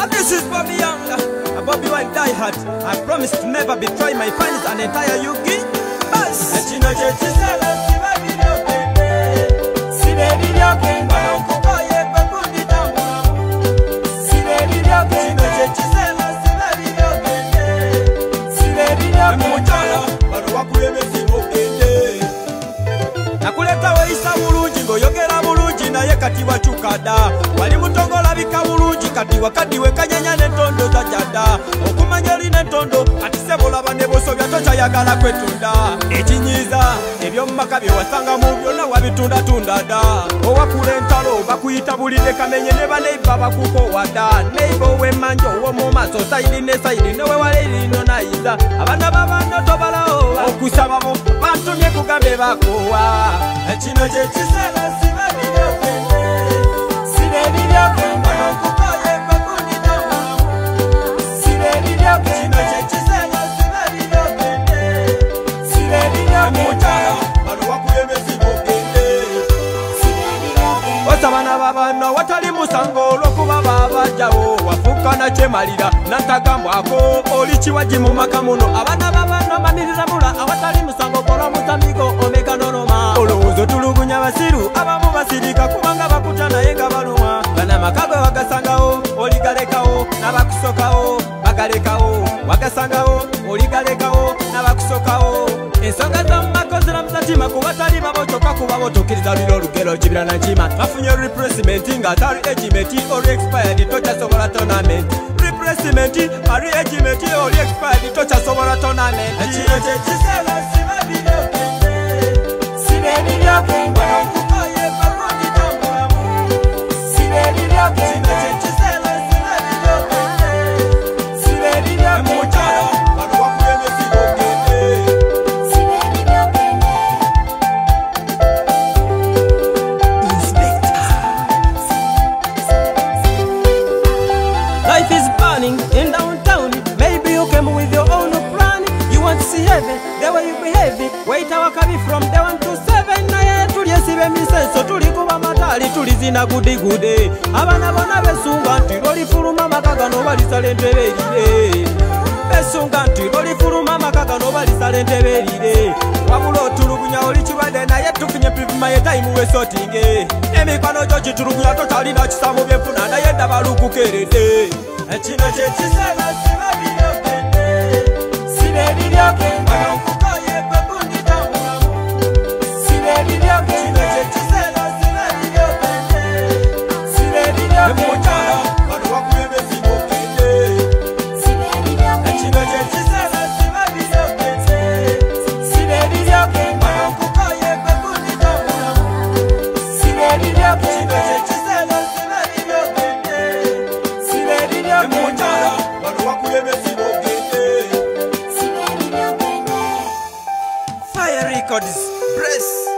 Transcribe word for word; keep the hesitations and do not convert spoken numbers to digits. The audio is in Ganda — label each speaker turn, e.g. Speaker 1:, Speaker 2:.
Speaker 1: This is Bobby Young, a Bobby Wine die hard. I promise to never betray my fans and entire Yugi. Bas. Echino chechisela siba video kende. Sibe video kende. Wanokukoye bakundi tambulamu. Sibe video kende. Echino chechisela siba video kende. Sibe video kende. Mumuchala, wano wakuleme sibo kende. Nakuleta weisa bulungi ngoyogera bulungi naye kati wachukada. Wali mutongola bika bulungi kati wakati wekanyanya n'entondo tajada. Okumanya oli n'entondo kati sebola bane bosobya tokyayagala kwetunda. Ekinyiza ebyomumaka bye wasanga mu byonna wabitunda tunda da. Owakula entalo bakuyita bulide kamenye ne baneiba bakuko wada. Neiba ow'emmanjo ow'omu maaso sayidi ne sayidi newe wale lino nayiza. Abaana b'abaana tobalawo okusaba bo bantumye kugambe bakowa. Ekino kye kiseera siba video kende. Sibe video kende. Wanokukoye bakundi tambulamu. Sibe video kende. Kino kye kiseera siba video kende. Sibe video kende. Mumuchala, wano wakuleme sibo kende. Sibe video kende. Osabana babano watali musango olw'okuba babajjawo. Wafuuka na kyemalira nantagambwako oli kiwaji mu maka muno. Abaana babano manirira mula awatali musango kola mutamigo omega nonoma. Olowooza otulugunya basiru abamu basirika kubanga bakuta naye nga baluma. Bana makago wagasangawo oligalekawo n'abakusokawo bagalekawo. Wagasangawo oligalekawo n'abakusokawo. Ensonga z'omumako ziramusa tima kuba tali babotoka kuba botokiriza liro olugero kibira na kima. Bafunye replacement nga atali agement oli expired tokyasobola tournament. Replacement ali agement oli expired tokyasobola tournament. Ekino kye kiseera siba video kende. Sibe video kende. Wanokukoye bakundi tambulamu. Sibe video kende. Kino kye kiseera siba video kende. Sibe video kende. Mumuchala, wano wakuleme sibo kende. Sibe video kende. Inspector. Life is burning in downtown. Maybe you came with your own plan. You want to see heaven, the way you behave. Wait our kabi from the one to seven. Naye tuli esibe misenso tuli kuba matali tuli zina gudi gude. Abana bona besunga nti loli fuluma makaga no bali salente berire. Besunga nti loli fuluma makaga no bali salente berire. Wabula otulugunya oli kibade naye tufunye pivuma ye time we sorting. Emikwano gyo kitulugunya totalina kisambo byefuna naye dabalukukerede. Ekino kye kiseera siba video kende. Sibe video kende. Wanokukoye bakundi tambulamu. Sibe video kende. Kino kye kiseera siba video kende. Sibe video kende. Mumuchala, wano wakuleme sibo kende. Sibe video kende. Ekino kye kiseera siba video kende. Sibe video kende. Wanokukoye bakundi tambulamu. Sibe video kende. Kino kye kiseera siba video kende. Sibe video kende. Mumuchala, wano wakuleme sibo kende. Sibe video kende. Fire Records, Press.